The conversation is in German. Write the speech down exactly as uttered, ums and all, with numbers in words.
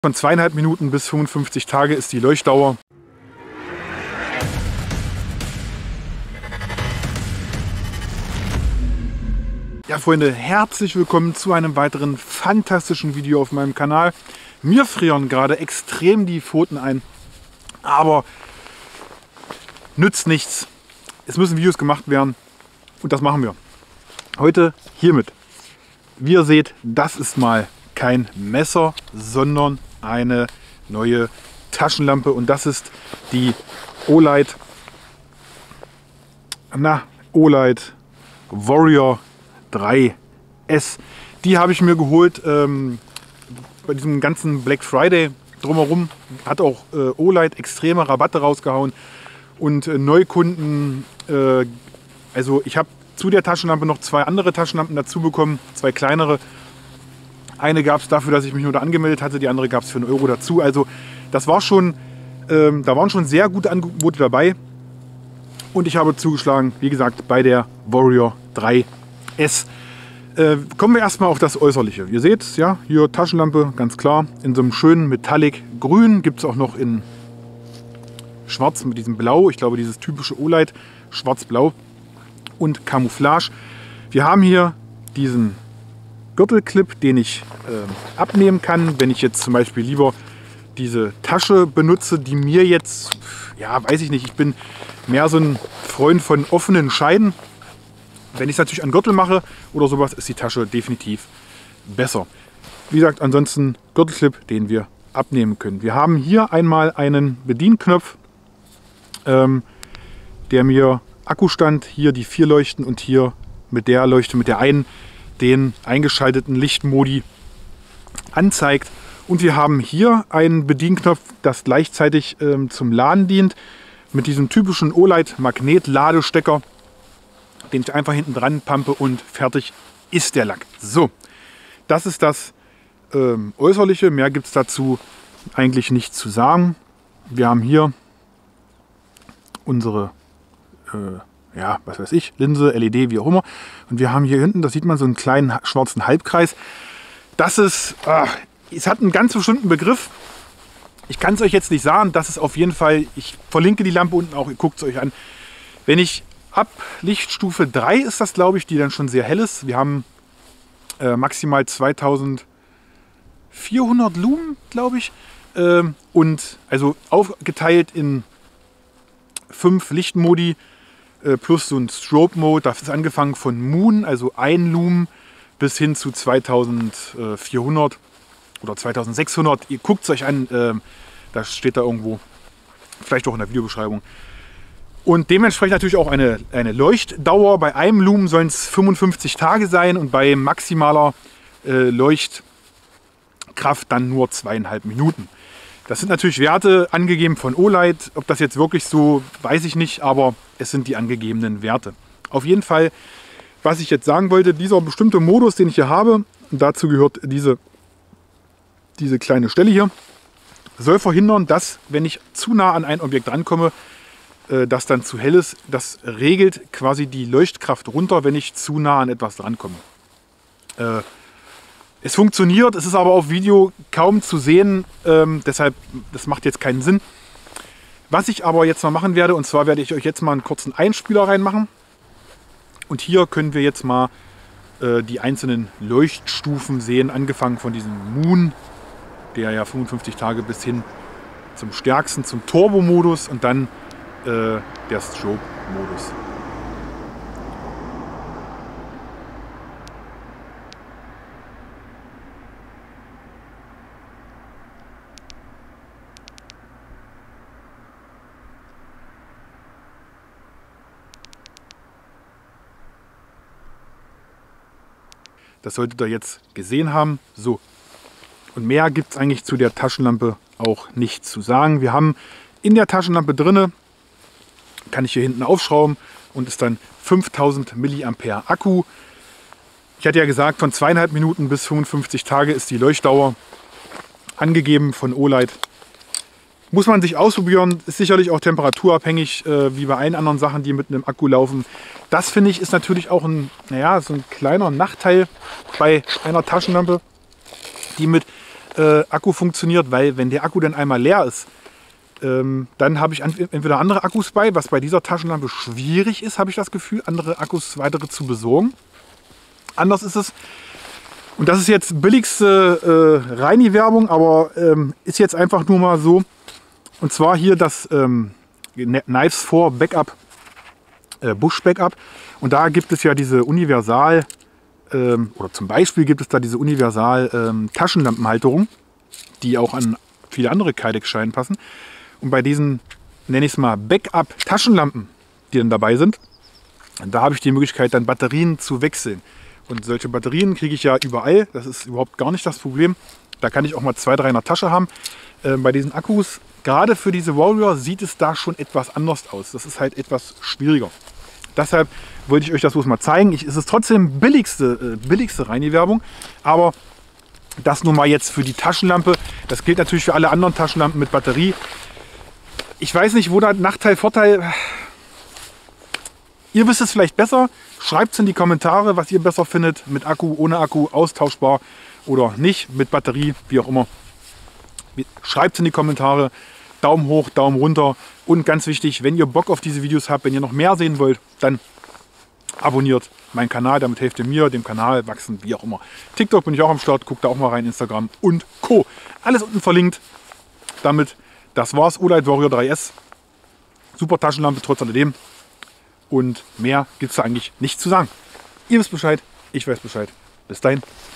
Von zweieinhalb Minuten bis fünfundfünfzig Tage ist die Leuchtdauer. Ja, Freunde, herzlich willkommen zu einem weiteren fantastischen Video auf meinem Kanal. Mir frieren gerade extrem die Pfoten ein, aber nützt nichts. Es müssen Videos gemacht werden und das machen wir. Heute hiermit. Wie ihr seht, das ist mal kein Messer, sondern eine neue Taschenlampe und das ist die Olight, na, Olight Warrior drei S. Die habe ich mir geholt ähm, bei diesem ganzen Black Friday drumherum. Hat auch äh, Olight extreme Rabatte rausgehauen und äh, Neukunden, äh, also ich habe zu der Taschenlampe noch zwei andere Taschenlampen dazu bekommen, zwei kleinere. Eine gab es dafür, dass ich mich nur da angemeldet hatte, die andere gab es für einen Euro dazu. Also das war schon, ähm, da waren schon sehr gute Angebote dabei. Und ich habe zugeschlagen, wie gesagt, bei der Warrior drei S. Äh, kommen wir erstmal auf das Äußerliche. Ihr seht, ja, hier Taschenlampe, ganz klar, in so einem schönen Metallic Grün. Gibt es auch noch in Schwarz mit diesem Blau. Ich glaube, dieses typische Olight, Schwarz-Blau und Camouflage. Wir haben hier diesen Gürtelclip, den ich äh, abnehmen kann, wenn ich jetzt zum Beispiel lieber diese Tasche benutze, die mir jetzt, ja, weiß ich nicht, ich bin mehr so ein Freund von offenen Scheiden. Wenn ich es natürlich an Gürtel mache oder sowas, ist die Tasche definitiv besser. Wie gesagt, ansonsten Gürtelclip, den wir abnehmen können. Wir haben hier einmal einen Bedienknopf, ähm, der mir Akkustand, hier die vier Leuchten und hier mit der Leuchte, mit der einen, den eingeschalteten Lichtmodi anzeigt. Und wir haben hier einen Bedienknopf, das gleichzeitig ähm, zum Laden dient, mit diesem typischen Olight Magnet-Ladestecker, den ich einfach hinten dran pumpe und fertig ist der Lack. So, das ist das ähm, Äußerliche. Mehr gibt es dazu eigentlich nicht zu sagen. Wir haben hier unsere äh, ja, was weiß ich, Linse, L E D, wie auch immer. Und wir haben hier hinten, das sieht man, so einen kleinen schwarzen Halbkreis. Das ist, äh, es hat einen ganz bestimmten Begriff. Ich kann es euch jetzt nicht sagen. Das ist auf jeden Fall, ich verlinke die Lampe unten auch, ihr guckt es euch an. Wenn ich ab Lichtstufe drei ist das, glaube ich, die dann schon sehr hell ist. Wir haben äh, maximal zweitausendvierhundert Lumen, glaube ich. Ähm, und also aufgeteilt in fünf Lichtmodi. Plus so ein Strobe-Mode, das ist angefangen von Moon, also ein Lumen, bis hin zu zweitausendvierhundert oder zweitausendsechshundert. Ihr guckt es euch an, äh, das steht da irgendwo, vielleicht auch in der Videobeschreibung. Und dementsprechend natürlich auch eine, eine Leuchtdauer. Bei einem Lumen sollen es fünfundfünfzig Tage sein und bei maximaler äh, Leuchtkraft dann nur zweieinhalb Minuten. Das sind natürlich Werte angegeben von Olight. Ob das jetzt wirklich so, weiß ich nicht, aber es sind die angegebenen Werte. Auf jeden Fall, was ich jetzt sagen wollte, dieser bestimmte Modus, den ich hier habe, und dazu gehört diese, diese kleine Stelle hier, soll verhindern, dass, wenn ich zu nah an ein Objekt rankomme, äh, das dann zu hell ist. Das regelt quasi die Leuchtkraft runter, wenn ich zu nah an etwas drankomme. Äh, Es funktioniert, es ist aber auf Video kaum zu sehen, ähm, deshalb, das macht jetzt keinen Sinn. Was ich aber jetzt mal machen werde, und zwar werde ich euch jetzt mal einen kurzen Einspieler reinmachen. Und hier können wir jetzt mal äh, die einzelnen Leuchtstufen sehen, angefangen von diesem Moon, der ja fünfundfünfzig Tage bis hin zum stärksten, zum Turbo-Modus und dann äh, der Strobe-Modus. Das solltet ihr jetzt gesehen haben. So. Und mehr gibt es eigentlich zu der Taschenlampe auch nicht zu sagen. Wir haben in der Taschenlampe drinne, kann ich hier hinten aufschrauben und ist dann fünftausend Milliampere Akku. Ich hatte ja gesagt, von zweieinhalb Minuten bis fünfundfünfzig Tage ist die Leuchtdauer angegeben von Olight. Muss man sich ausprobieren, ist sicherlich auch temperaturabhängig, äh, wie bei allen anderen Sachen, die mit einem Akku laufen. Das finde ich ist natürlich auch ein, naja, so ein kleiner Nachteil bei einer Taschenlampe, die mit äh, Akku funktioniert, weil wenn der Akku dann einmal leer ist, ähm, dann habe ich entweder andere Akkus bei, was bei dieser Taschenlampe schwierig ist, habe ich das Gefühl, andere Akkus weitere zu besorgen. Anders ist es, und das ist jetzt billigste äh, Reini-Werbung, aber ähm, ist jetzt einfach nur mal so, und zwar hier das ähm, Knives vier Backup, äh, Bush Backup, und da gibt es ja diese Universal, ähm, oder zum Beispiel gibt es da diese Universal ähm, Taschenlampenhalterung, die auch an viele andere Kydex-Scheinen passen. Und bei diesen, nenne ich es mal, Backup Taschenlampen, die dann dabei sind, da habe ich die Möglichkeit, dann Batterien zu wechseln. Und solche Batterien kriege ich ja überall, das ist überhaupt gar nicht das Problem. Da kann ich auch mal zwei, drei in der Tasche haben. Äh, bei diesen Akkus, gerade für diese Warrior, sieht es da schon etwas anders aus. Das ist halt etwas schwieriger. Deshalb wollte ich euch das bloß mal zeigen. Ich, es ist trotzdem billigste, äh, billigste Reini-Werbung, aber das nur mal jetzt für die Taschenlampe. Das gilt natürlich für alle anderen Taschenlampen mit Batterie. Ich weiß nicht, wo da Nachteil, Vorteil... Ihr wisst es vielleicht besser. Schreibt es in die Kommentare, was ihr besser findet. Mit Akku, ohne Akku, austauschbar oder nicht. Mit Batterie, wie auch immer. Schreibt es in die Kommentare. Daumen hoch, Daumen runter. Und ganz wichtig, wenn ihr Bock auf diese Videos habt, wenn ihr noch mehr sehen wollt, dann abonniert meinen Kanal. Damit helft ihr mir, dem Kanal wachsen, wie auch immer. TikTok bin ich auch am Start. Guckt da auch mal rein, Instagram und Co. Alles unten verlinkt. Damit, das war's. Olight Warrior drei S. Super Taschenlampe, trotz alledem. Und mehr gibt es da eigentlich nicht zu sagen. Ihr wisst Bescheid, ich weiß Bescheid. Bis dahin.